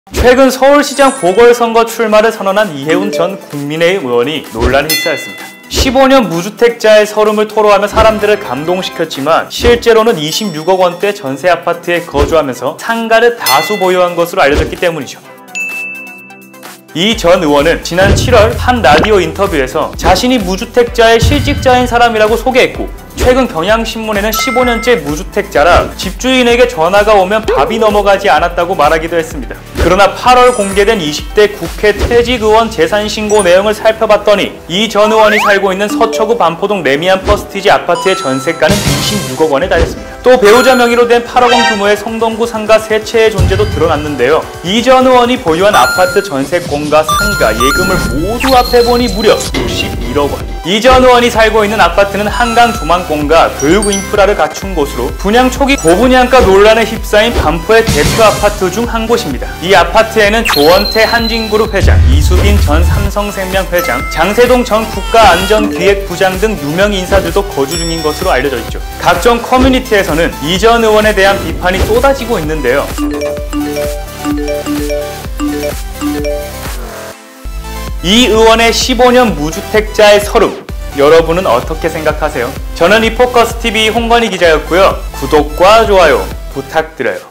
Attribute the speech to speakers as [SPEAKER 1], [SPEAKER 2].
[SPEAKER 1] 최근 서울시장 보궐선거 출마를 선언한 이혜훈 전 국민의힘 의원이 논란에 휩싸였습니다. 15년 무주택자의 서름을 토로하며 사람들을 감동시켰지만 실제로는 26억 원대 전세 아파트에 거주하면서 상가를 다수 보유한 것으로 알려졌기 때문이죠. 이 전 의원은 지난 7월 한 라디오 인터뷰에서 자신이 무주택자의 실직자인 사람이라고 소개했고, 최근 경향신문에는 15년째 무주택자라 집주인에게 전화가 오면 밥이 넘어가지 않았다고 말하기도 했습니다. 그러나 8월 공개된 20대 국회 퇴직의원 재산신고 내용을 살펴봤더니 이 전 의원이 살고 있는 서초구 반포동 레미안 퍼스티지 아파트의 전세가는 26억 원에 달했습니다. 또 배우자 명의로 된 8억 원 규모의 성동구 상가 3채의 존재도 드러났는데요. 이 전 의원이 보유한 아파트 전세권과 상가, 예금을 모두 합해보니 무려 61억 원. 이 전 의원이 살고 있는 아파트는 한강 조망권과 교육 인프라를 갖춘 곳으로 분양 초기 고분양가 논란에 휩싸인 반포의 대표 아파트 중 한 곳입니다. 이 아파트에는 조원태 한진그룹 회장, 이수빈 전 삼성생명 회장, 장세동 전 국가안전기획부장 등 유명 인사들도 거주 중인 것으로 알려져 있죠. 각종 커뮤니티에서는 이 전 의원에 대한 비판이 쏟아지고 있는데요. 이 의원의 15년 무주택자의 서름, 여러분은 어떻게 생각하세요? 저는 리포커스TV 홍건희 기자였고요. 구독과 좋아요 부탁드려요.